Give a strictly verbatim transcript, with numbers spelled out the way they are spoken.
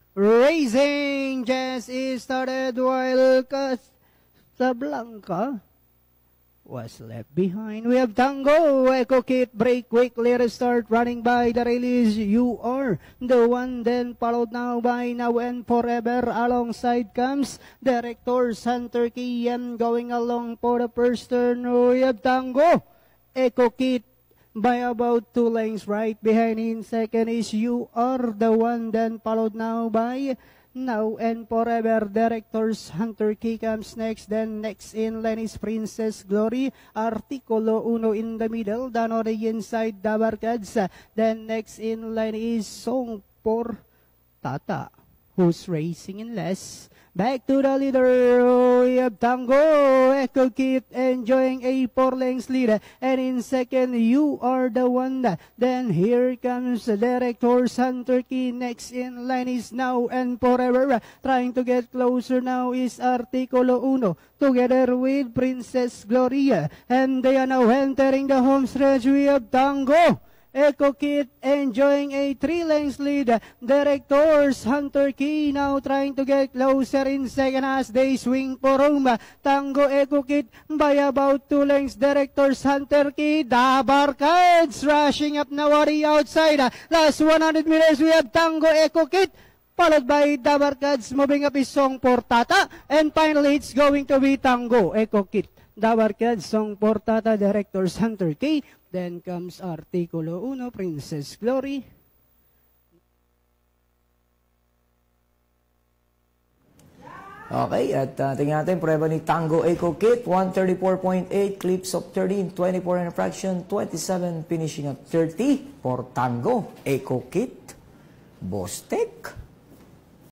Racing just is started while Casablanca was left behind. We have Tango, Echo Kit, break quickly, restart, running by the release. You are the one, then followed now by Now and Forever. Alongside comes Director Hunter Key, and going along for the first turn. We have Tango, Echo Kit, by about two lengths right behind. In second is You Are the One, then followed now by Now and Forever. Directors Hunter Key comes next, then next in line is Princess Glory. Artikulo Uno in the middle, Danore inside Dabarkads. Then next in line is Song por Tata, who's racing in less. Back to the leader, we have Tango, Echo Kit enjoying a four lengths lead. And in second, You Are the One. Then here comes Director Hunter Key. Next in line is Now and Forever. Trying to get closer now is Artikulo Uno, together with Princess Gloria. And they are now entering the home stretch. We have Tango, Echo Kit enjoying a three lengths lead. Directors Hunter Key now trying to get closer in second as they swing for home. Tango, Echo Kit by about two lengths. Directors Hunter Key, Dabarkads rushing up now on the outside. Last one hundred meters, we have Tango, Echo Kit, followed by Dabarkads. Moving up is Song por Tata, and finally it's going to be Tango, Echo Kit, Dabarkads, Song por Tata, Directors Hunter Key. Then comes Artikulo Uno, Princess Glory. Okay, at uh, tingnan natin, prueba ni Tango, Echo Kit, one thirty-four point eight, clips of thirteen, twenty-four and a fraction, twenty-seven, finishing at thirty for Tango, Echo Kit, Bostek.